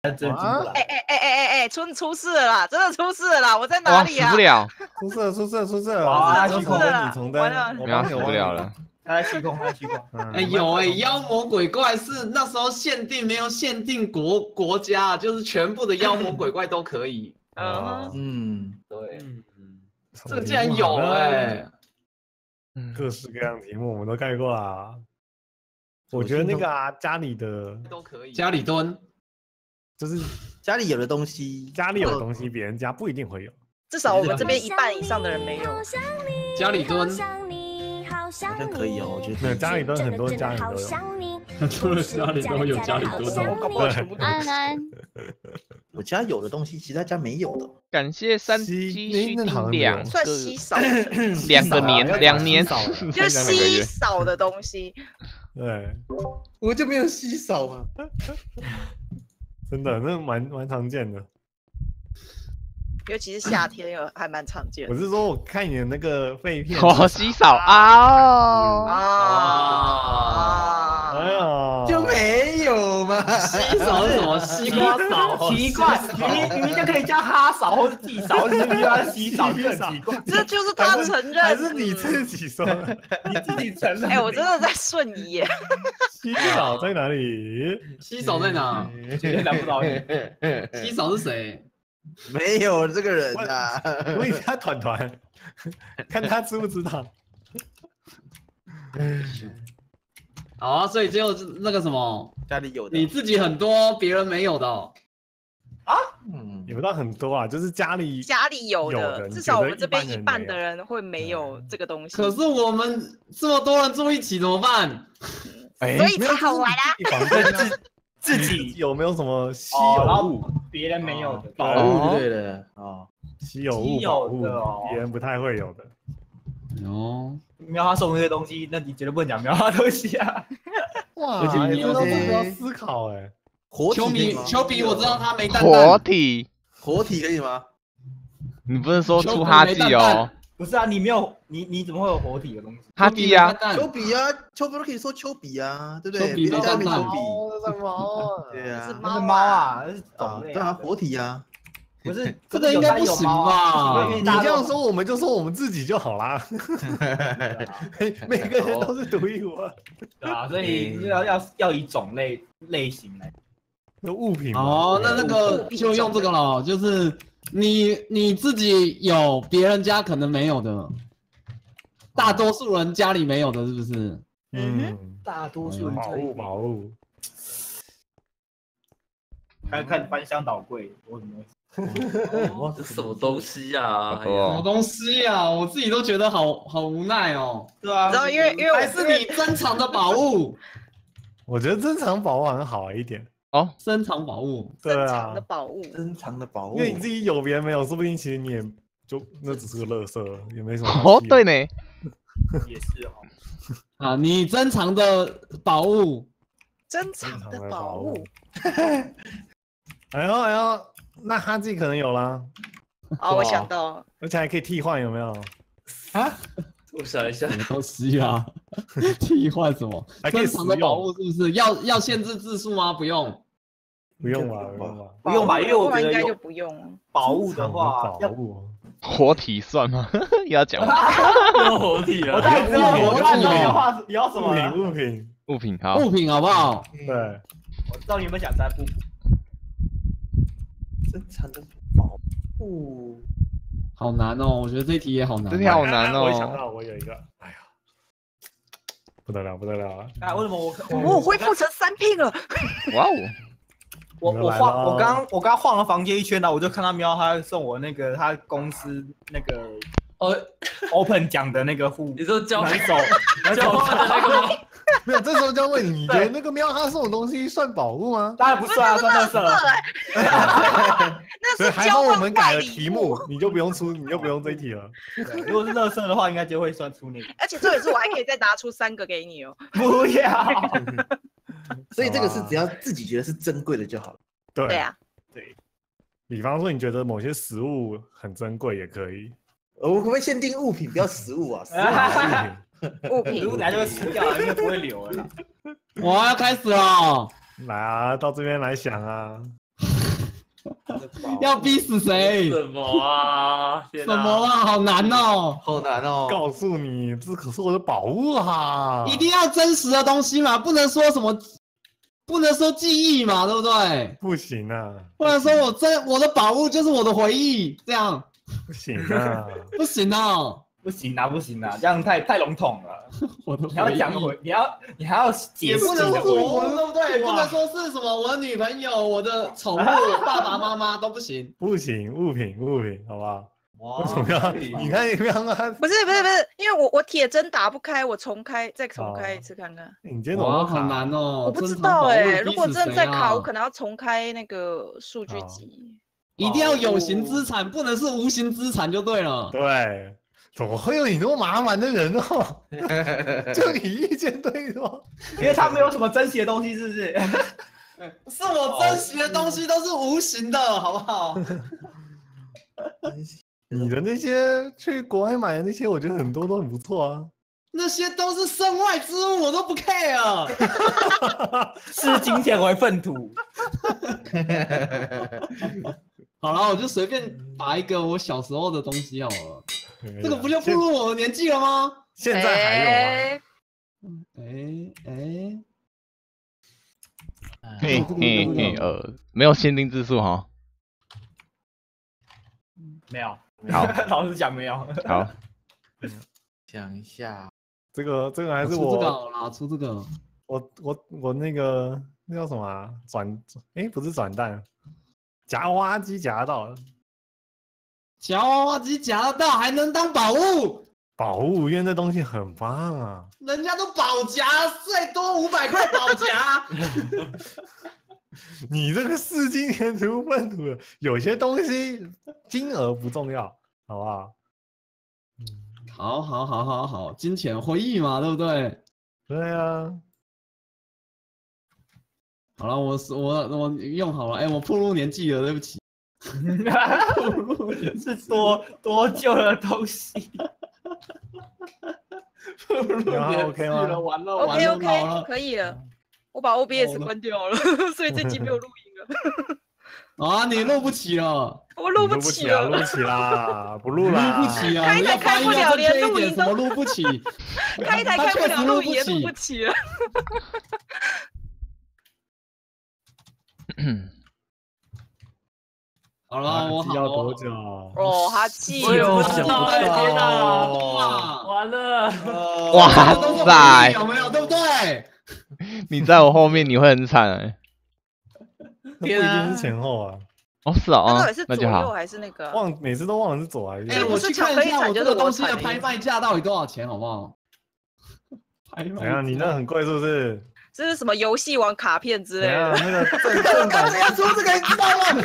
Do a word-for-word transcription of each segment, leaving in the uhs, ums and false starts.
真进不来。 哎哎哎哎哎哎，出出事了啦！真的出事了啦！我在哪里啊？ 死不了， 出事了，出事了，出事了！ 啊重灯，你重灯， 没有死不了了。 他在虚空，他在虚空。 哎有哎，妖魔鬼怪是那时候限定，没有限定国国家，就是全部的妖魔鬼怪都可以。 嗯嗯， 对， 嗯这个竟然有哎， 各式各样的题目我们都盖过啊。我觉得那个啊，家里的都可以。家里蹲， 就是家里有的东西， 家里有的东西，别人家不一定会有。 至少我们这边一半以上的人没有。 家里蹲。 好像可以哦，我觉得。 没有家里蹲，很多人家里都有。 除了家里都有家里蹲， 我搞不好全部都有。 安安， 我家有的东西，其他家没有的。 感谢三鸡续订两算个稀少， 两个年，两年， 就是稀少的东西。 对， 我就没有稀少啊。 真的，那蛮蛮常见的。 尤其是夏天，有还蛮常见的。 我是说，我看你的那个废片， 好稀少啊！ 啊！ 哎呀， 就没有嘛。 稀少是什么？西瓜少？ 奇怪，明明明明就可以叫哈少或者地少，为什么要稀少？就很奇怪。 这就是他承认， 还是你自己说的？ 你自己承认。 哎，我真的在瞬移耶。 稀少在哪里？ 稀少在哪？ 绝对难不倒你。 稀少是谁？ 没有这个人啊！ 问一下团团，看他知不知道。 好啊，所以只有那个什么， 家里有的， 你自己很多，别人没有的哦。 啊？嗯， 也不到很多啊，就是家里家里有有的， 的至少我们这边你觉得一半的人会没有这个东西。 可是我们这么多人住一起怎么办？ 哎， 所以才好玩啊！ 自己有没有什么稀有物？ 别人没有的宝物之类的哦， 稀有物、宝物，别人不太会有的。 哦， 喵他送这些东西，那你绝对不能讲喵他东西啊！ 哇， 而且你都你不要思考哎。 丘比丘比，我知道他没蛋蛋。 活体， 活体可以吗？ 你不是说出哈基哦？ 不是啊，你没有，你你怎么会有活体的东西？ 哈基啊， 丘比啊，丘比都可以说丘比啊，对不对？ 丘比没蛋蛋。 那是猫， 对啊， 那是猫啊，那是种类。对啊，活体啊，不是这个应该不行吧？ 你这样说，我们就说我们自己就好啦。每个人都是独一无二。 对啊，所以要要要以种类类型来。 那物品哦，那那个就用这个了，就是你你自己有，别人家可能没有的，大多数人家里没有的，是不是？ 嗯， 大多数人宝物宝物， 看看翻箱倒柜，我怎么会？哇，这什么东西呀？ 什么东西呀？我自己都觉得好好无奈哦。 对啊， 然后因为因为还是你珍藏的宝物， 我觉得珍藏宝物好像好一点。 哦， 珍藏宝物， 珍藏的宝物， 珍藏的宝物， 因为你自己有别人没有，说不定其实你也就那只是个垃圾，也没什么。 哦，对呢， 也是哦。 啊，你珍藏的宝物， 珍藏的宝物。 哎呦哎呦，那哈基可能有啦。 哦，我想到， 而且还可以替换，有没有？ 啊？ 我想一下， 什么东西啊？替换什么？珍藏的宝物是不是要要限制字数吗？不用， 不用吧，不用吧， 不用吧，因为我觉得应该就不用。 宝物的话， 宝物活体算吗？要讲要活体了。 我大概知道，我知道你要画你要什么物品物品好物品好不好？ 对， 我知道你有没有想三步。珍藏的宝物。 好难哦，我觉得这题也好难。 这题好难哦。 我想到我有一个，哎呀，不得了不得了了！ 啊，为什么我我我恢复成三 P 了？ 哇哦！ 我我晃我刚我刚晃了房间一圈呢，我就看到喵他送我那个他公司那个呃 open 奖的那个护， 你说交手交换的那个吗？ 没有，这时候就要问你，你觉得那个喵哈送的东西算宝物吗？ 当然不算啊，算垃圾了。 那是还好我们改了题目，你就不用出，你就不用这一题了。 如果是垃圾的话，应该就会算出那个。 而且这也是我还可以再拿出三个给你哦。 不要。 所以这个是只要自己觉得是珍贵的就好了。 对对啊， 对。比方说，你觉得某些食物很珍贵也可以。 我可不可以限定物品，不要食物啊？食物物品， 食物等下就会死掉了，因为不会留了。 我要开始了。 来啊，到这边来想啊。 要逼死谁？ 什么啊？什什么啊？好难哦！ 好难哦。 告诉你，这可是我的宝物啊！ 一定要真实的东西嘛，不能说什么，不能说记忆嘛，对不对？ 不行啊！ 不能说我真我的宝物就是我的回忆，这样不行啊！ 不行哦。 不行啊，不行啊，这样太太笼统了。 我的你要讲回，你要你还要解释也不能你的说我， 回忆对不对？不能说是什么我的女朋友、我的宠物、爸爸妈妈都不行。 不行，物品物品，好不好？ 哇为什么要？你看，你看啊！ 不是不是不是，因为我我铁针打不开，我重开再重开一次看看。 你今天怎哇， 么很难哦！ 我不知道哎，如果珍真的在考，我可可能要重开那个数据集。 一定要有形资产，不能是无形资产就对了。 对。怎么会有你那么麻烦的人哦？就你意见对吗？ 因为他没有什么珍惜的东西，是不是？ 是我珍惜的东西都是无形的，好不好？ 你的那些去国外买的那些，我觉得很多都很不错啊。 那些都是身外之物，我都不 care。 视金钱为粪土。 好了，我就随便打一个我小时候的东西好了。这个不就步现入我的年纪了吗？ 现在还有哎哎哎， 嘿嘿嘿，呃，没有限定字数哈。 没有。 好， 老实讲没有。 好， 想一下， 这个这个还是出这个我好啦，出这个。 我我我那个那叫什么啊？转哎不是转蛋，夹娃机夹到了。 夹娃娃机夹得到，还能当宝物？ 宝物，因为那东西很棒啊！ 人家都保夹，最多五百块保夹。 你这个视金钱如粪土的，有些东西金额不重要，好不好？ 好，好，好，好，好，金钱回忆嘛，对不对？ 对啊。 好了，我我我用好了，哎、欸，我暴露年纪了，对不起。 是多多旧的东西。 然后 OK 吗？ 完了 ，OK 完 OK， 了可以了。我把 O B S 关掉了，所以这集没有录音了。啊，你录不起了， 我录不起了， 录不起啦，不录啦， 录不起啊！ 开台开不了，连录音都录不起， 开台开不了，录音也录不起了。 好了，我好要多久？ 哦，哈气我也不哦！ 想到，天哪， 哇， 完了！ 哇塞， 有没有？对不对？ 你在我后面你会很惨哎。 不一定是前后啊。 哦，是哦， 那到底是左那就好右。还是那个？ 忘每次都忘了是左还是哎， 右。 我去看一下我这个东西的拍卖价到底多少钱，好不好？拍卖。 怎样？你那很贵是不是？ 这是什么游戏王卡片之类的？ 那个正正版要出这个，你知道吗？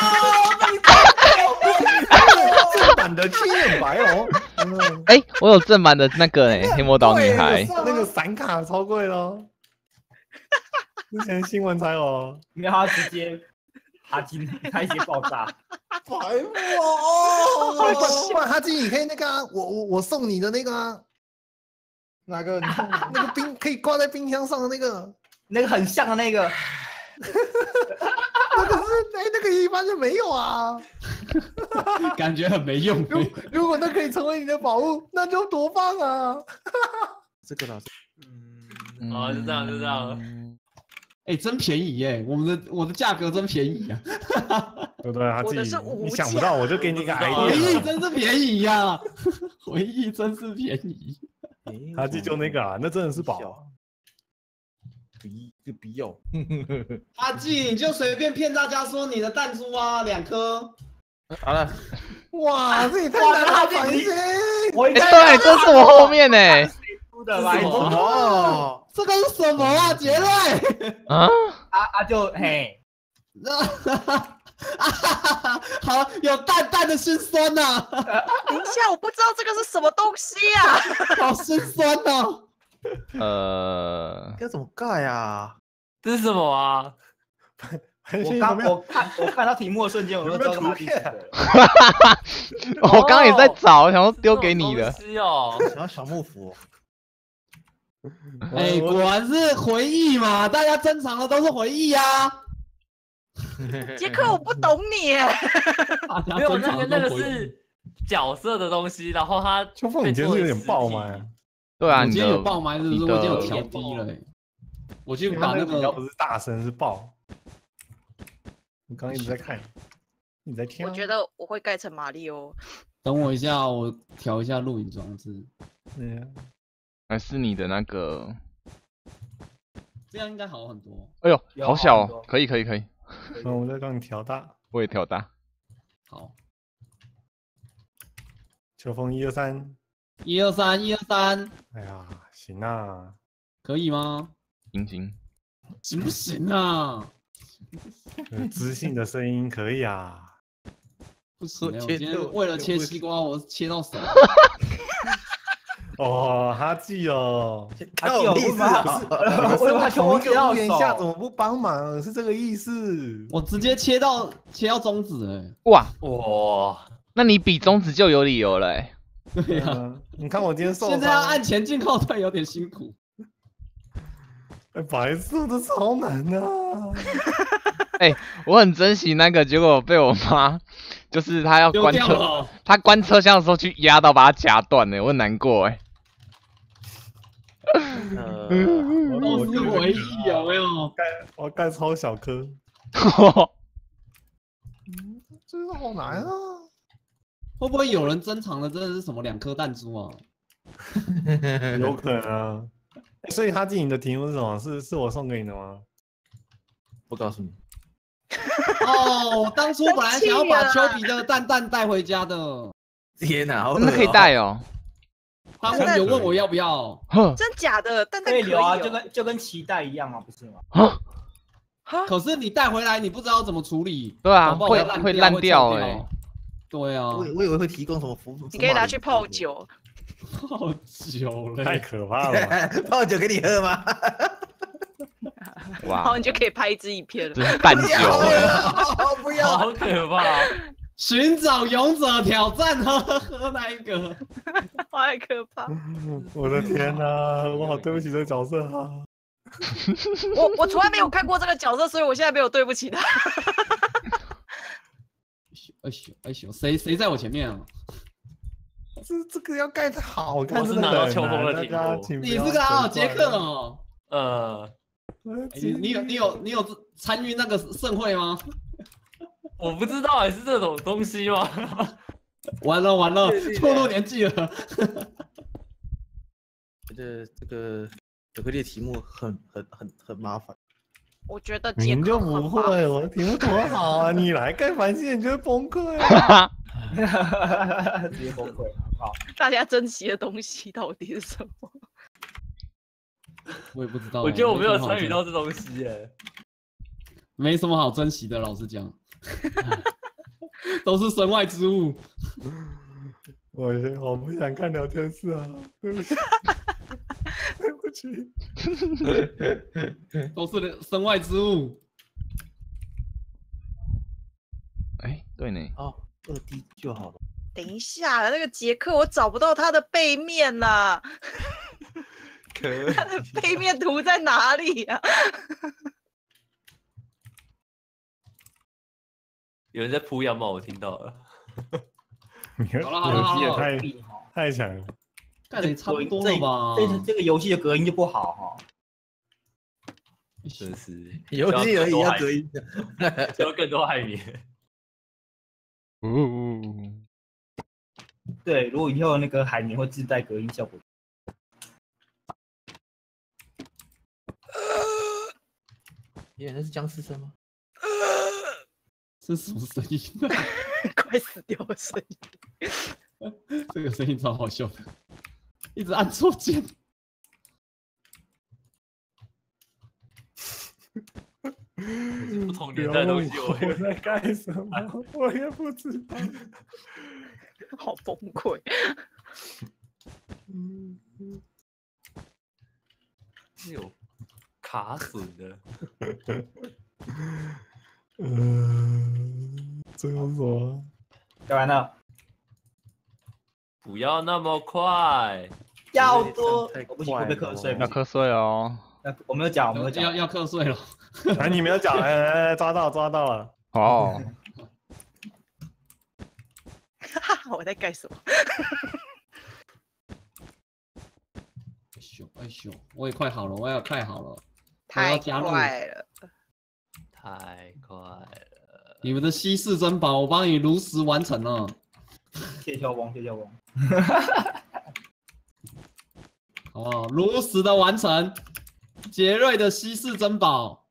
正版的青眼白哦。 哎，我有正版的那个哎，黑魔岛女孩。 那个闪卡超贵咯。之前新闻才有。 没有，他直接哈金开一些爆炸。 白目哦！不然哈金，你可以那个啊，我我我送你的那个啊。哪个？那个冰可以挂在冰箱上的那个， 那个很像的那个， 那个是哎，那个一般就没有啊， 感觉很没用。 如如果那可以成为你的宝物，那就多棒啊！这个老师， 嗯，哦，就这样，就这样。 哎，真便宜耶！我们的我的价格真便宜啊， 对不对？他自己你想不到，我就给你个 idea。 回忆真是便宜呀，回忆真是便宜。 他自己就那个啊，那真的是宝。 笔就笔友。 阿纪，你就随便骗大家说你的弹珠啊，两颗。 好了。哇，这也太难了，反应。 我哎，对，这是我后面呢。 的吧？ 哦， 这个是什么啊，杰瑞？ 啊啊啊！就嘿， 好有淡淡的心酸呐。 等一下，我不知道这个是什么东西啊， 好心酸哦。 呃， 要怎么盖啊？ 这是什么啊？ 我刚我看我看到题目的瞬间，我就知道是图片。 我刚刚也在找，想要丢给你的。 哦， 想要小幕府。 哎，果然是回忆嘛，大家珍藏的都是回忆啊。 杰克，我不懂你耶。 大家没有正常那个那个都回应是角色的东西，然后他秋风，你今天是有点爆麦啊？ 对啊， 我你的今天有爆麦，是不是？ 你的我今天有调低了、欸。我去把那他比较个不是大声，是爆。我刚刚一直在看，你在听、啊？ 我觉得我会盖成马里欧。 等我一下，我调一下录影装置。 嗯， 还是你的那个， 这样应该好很多。 哎呦， 有好小哦好很多， 可以可以可以， 那我再帮你调大。 我也调大。 好， 秋风一二三， 一二三，一二三， 哎呀，行啊， 可以吗？ 行行， 行不行啊？ 有知性的声音可以啊。 不行、欸，我今我觉得天为了切西瓜，我切到手。 哦，哈记哦， 他有意思吗？ 不是为什么他同一个要屋檐下，怎手？ 么不帮忙？是这个意思。 我直接切到切到中指、欸， 哇， 哇， 那你比中指就有理由了、欸。 对呀、 嗯，你看我今天受伤， 现在要按前进后退有点辛苦。 哎，白色的超难啊！ 哎、我很珍惜那个，结果被我妈，就是她要丢关车， 掉了， 她关车厢的时候去压到，把它夹断了，我很难过哎、 呃， 都是回忆，有没有？ 盖我要盖超小颗， 这个好难啊！ 会不会有人珍藏的真的是什么两颗弹珠啊？ 有可能啊。所以他进你的题目是什么？是是我送给你的吗？ 不告诉你， 哦，我当初本来想要把丘比的蛋蛋带回家的， 天哪，好恶真的可以哦带哦。 他们有问我要不要， 呵真假的？但但可以留啊， 哦就跟就跟脐带一样啊，不是吗？ 呵， 哈可是你带回来你不知道怎么处理， 对啊， 搞不好会烂会烂掉哎、 哎、 对啊， 我以我以为会提供什么服务， 你可以拿去泡酒。 好久太嘞， 可怕了吧！ 泡酒给你喝吗？ 然后哇， 你就可以拍一支影片了。 这是蛋酒不要哎、 不要！ 好可怕！ 寻找勇者挑战，呵呵呵，那一个， 太可怕！ 我的天哪、我好对不起这个角色啊！ 我我从来没有看过这个角色，所以我现在没有对不起他。 哎呦哎呦，谁谁在我前面啊？ 这这个要盖的好看， 我是真的拿到很难秋风的大题目家请不要你是个好责怪杰克哦， 呃， 哎你你有你有你有参与那个盛会吗？ 我不知道还是这种东西吗？ 完了完了对对，对透露年纪了。 觉得这个巧克力的题目很很很很麻烦。 我觉得杰克您就不很麻会，我的题目多好啊！你来盖凡线你就会崩溃、啊。 哈哈， 直接崩溃，好， 大家珍惜的东西到底是什么？ 我也不知道欸， 我觉得我没有参与什么好珍到这东西耶。 没什么好珍惜的，老实讲，都是身外之物。 我我不想看聊天室啊，对不起，对不起。 都是身外之物。 哎，对呢， 哦，二 D 就好了。 等一下，那个杰克我找不到他的背面啦， 可他的背面图在哪里呀、 有人在扑羊毛，我听到了。 你的好了好了好了游戏也太病哈太强了。 干也差不多这了吧？ 这这个游戏的隔音就不好哈。 真是游戏而已要隔音的。 需要更多海绵。 呜、 对，如果以后那个海绵会自带隔音效果， 原来是僵尸声吗？ 这是什么声音？ 快死掉的声音！ 这个声音超好笑的，一直按错键。 不同年代的东西我我在干什么？我也不知道。 好崩溃。 是有卡损的。 嗯，这个什么？ 讲完了。 不要那么快， 要多太， 我不行，会被瞌睡。 要瞌睡哦。 那我没有讲，我没有要讲。 要瞌睡了， 哎，你没有讲，哎哎哎，抓到抓到了。 哦， 哈哈，我在干什么？ 哎咻哎咻，我也快好了，我也快好了， 太加入快了！ 太快了！ 你们的稀世珍宝，我帮你如实完成了。 谢谢王，谢谢王。 好不好？如实的完成杰瑞的稀世珍宝。